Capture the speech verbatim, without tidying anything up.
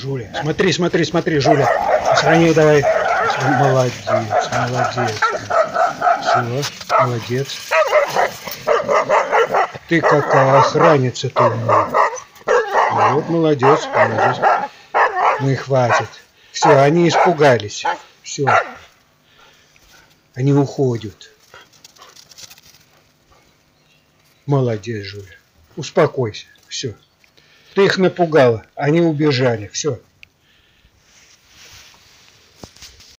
Жуля, смотри, смотри, смотри, Жуля. Сохраняй давай. Молодец, молодец. Все, молодец. Ты какая охранница ты у меня. Вот, молодец, молодец. Ну и хватит. Все, они испугались. Все. Они уходят. Молодец, Жуля. Успокойся. Все. Ты их напугала. Они убежали. Все.